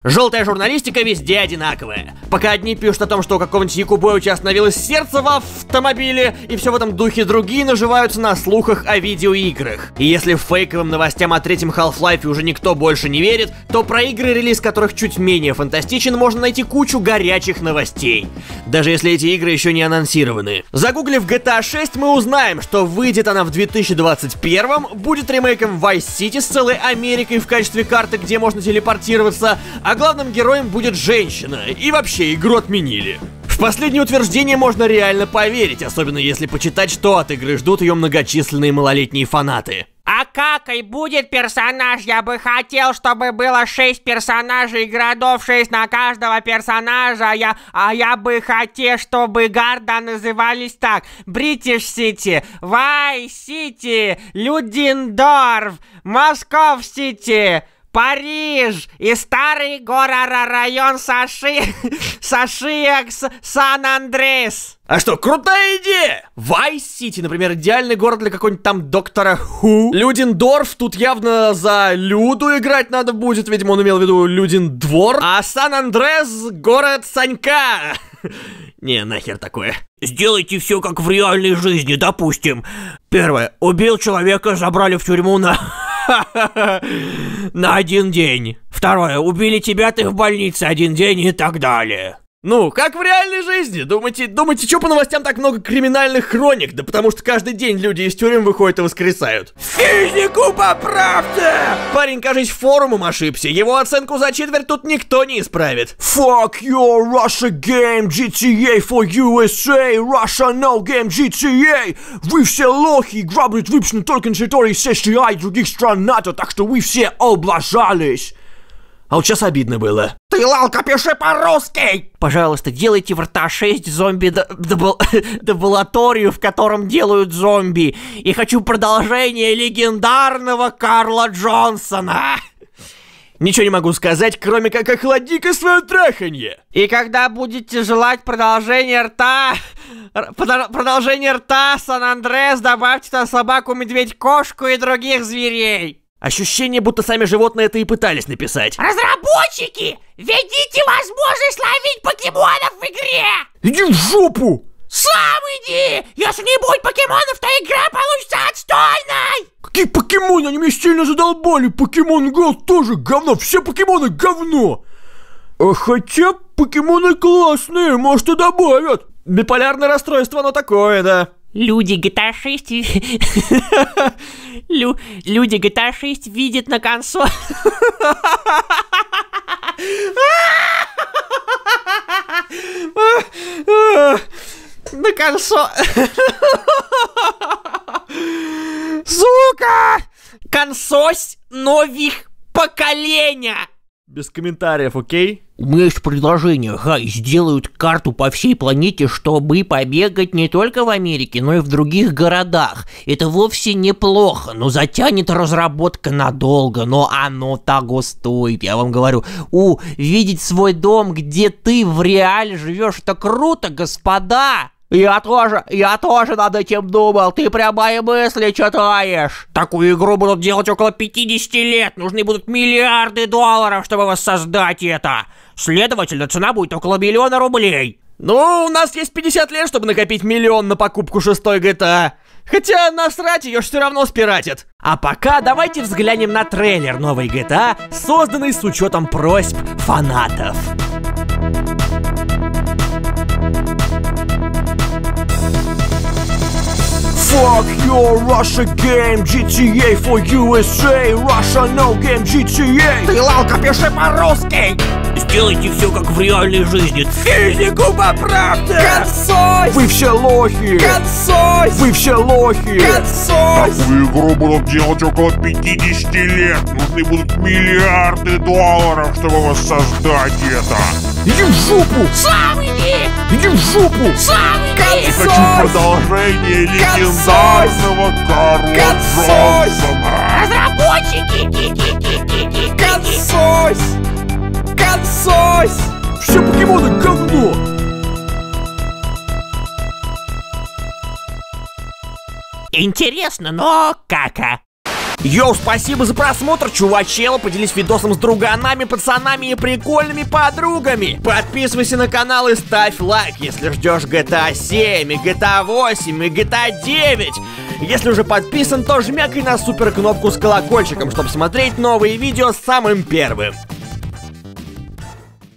Желтая журналистика везде одинаковая. Пока одни пишут о том, что у какого-нибудь Якубовича остановилось сердце в автомобиле, и все в этом духе, другие наживаются на слухах о видеоиграх. И если фейковым новостям о третьем Half-Life уже никто больше не верит, то про игры, релиз которых чуть менее фантастичен, можно найти кучу горячих новостей. Даже если эти игры еще не анонсированы. Загуглив GTA 6, мы узнаем, что выйдет она в 2021, будет ремейком Vice City с целой Америкой в качестве карты, где можно телепортироваться, а главным героем будет женщина, и вообще игру отменили. В последнее утверждение можно реально поверить, особенно если почитать, что от игры ждут ее многочисленные малолетние фанаты. А какой будет персонаж? Я бы хотел, чтобы было 6 персонажей, городов 6 на каждого персонажа. Я бы хотел, чтобы города назывались так: Бритиш Сити, Вайс Сити, Людендорф, Москов Сити, Париж и старый район Сашиекс, Сан-Андрес. А что, крутая идея! Вайс Сити, например, идеальный город для какого-нибудь там доктора Ху. Людендорф, тут явно за Люду играть надо будет, видимо, он имел в виду Людендвор. А Сан-Андрес — город Санька. Не, нахер такое. Сделайте все как в реальной жизни, допустим. Первое. Убил человека, забрали в тюрьму на 1 день. Второе. Убили тебя, ты в больнице 1 день и так далее. Ну, как в реальной жизни. Думаете, что по новостям так много криминальных хроник? Да потому что каждый день люди из тюрем выходят и воскресают. Физику поправьте! Парень, кажется, форумом ошибся. Его оценку за четверть тут никто не исправит. Fuck your Russia game, GTA for USA, Russia no game, GTA. Вы все лохи, игра будет выпущена только на территории США и других стран НАТО, так что вы все облажались. А вот сейчас обидно было. Ты, Лалка, пиши по-русски! Пожалуйста, делайте в РТА 6 зомби-дебилаторию, в котором делают зомби. И хочу продолжение легендарного Карла Джонсона. Ничего не могу сказать, кроме как охлади-ка свое траханье. И когда будете желать продолжение РТА Сан-Андрес, добавьте туда собаку, медведь, кошку и других зверей. Ощущение, будто сами животные это и пытались написать. Разработчики, введите возможность ловить покемонов в игре! Иди в жопу! Сам иди! Если не будет покемонов, то игра получится отстойной! Какие покемоны? Они меня сильно задолбали. Покемон Go тоже говно. Все покемоны говно. Хотя покемоны классные, может и добавят. Биполярное расстройство, оно такое, да. Люди GTA 6 Люди GTA 6 видят на консоли. На консоли. Сука! Консось новых поколения. Без комментариев, окей? У меня есть предложение, Гай, сделают карту по всей планете, чтобы побегать не только в Америке, но и в других городах. Это вовсе неплохо, но затянет разработка надолго, но оно того стоит, я вам говорю. Видеть свой дом, где ты в реале живешь, это круто, господа! Я тоже над этим думал, ты прям мои мысли читаешь. Такую игру будут делать около 50 лет, нужны будут миллиарды долларов, чтобы воссоздать это. Следовательно, цена будет около 1 000 000 рублей. Ну, у нас есть 50 лет, чтобы накопить 1 000 000 на покупку 6-й GTA. Хотя насрать, ее ж все равно спиратят. А пока давайте взглянем на трейлер новой GTA, созданный с учетом просьб фанатов. Fuck your Russia game, GTA for USA, Russia no game, GTA. Ты, Лалка, пиши по-русски. Сделайте все как в реальной жизни. Физику поправьте. Консось. Вы все лохи. Консось. Вы все лохи. Консось. Такую игру будут делать около 50 лет. Нужны будут миллиарды долларов, чтобы воссоздать это. Иди в жопу. Сам иди. Иди в жопу. Сам иди. Хочу продолжение легендарного Карла Джонсона. Разработчики. Консось. Все покемоны говно. Интересно, но кака. Йоу, спасибо за просмотр, чувачело. Поделись видосом с друганами, пацанами и прикольными подругами. Подписывайся на канал и ставь лайк, если ждешь GTA 7, и GTA 8, и GTA 9. Если уже подписан, то жмякай на супер кнопку с колокольчиком, чтобы смотреть новые видео самым первым.